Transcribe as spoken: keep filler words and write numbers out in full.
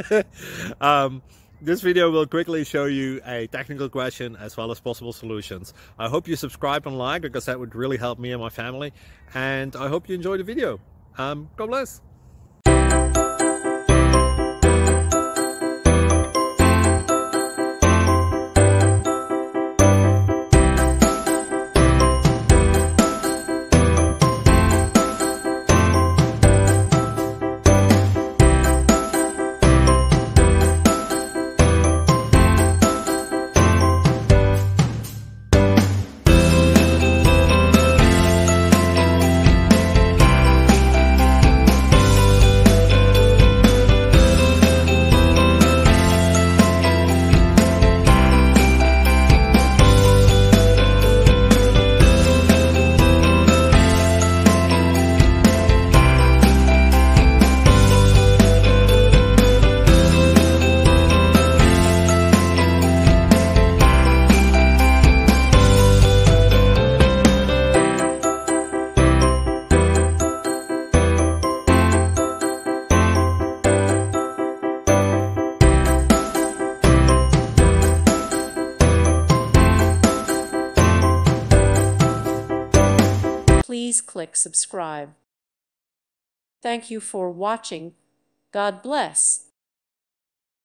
um, this video will quickly show you a technical question as well as possible solutions. I hope you subscribe and like, because that would really help me and my family. And I hope you enjoy the video. Um, God bless. Please click subscribe. Thank you for watching. God bless.